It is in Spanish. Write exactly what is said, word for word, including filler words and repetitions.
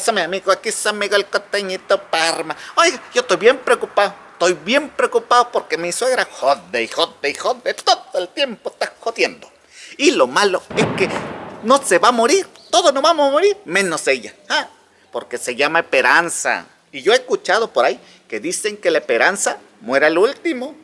pasa, mi amigo? Aquí es amigo el Costeñito Parma. Oiga, yo estoy bien preocupado. Estoy bien preocupado porque mi suegra jode y jode y jode. Todo el tiempo está jodiendo. Y lo malo es que no se va a morir. Todos nos vamos a morir, menos ella. ¿Ah? Porque se llama Esperanza. Y yo he escuchado por ahí que dicen que la esperanza muere al último.